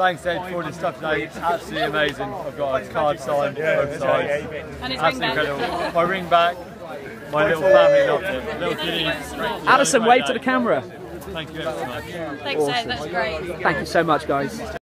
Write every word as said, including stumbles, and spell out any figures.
thanks Ed for all this stuff today. It's absolutely amazing. I've got a card signed both sides. And his Absolutely ring back. incredible. My ring back. My little family loved it. Little kiddies. Addison, wave to the camera. Thank you ever so much. Thanks, Ed. That's great. Thank you so much, guys.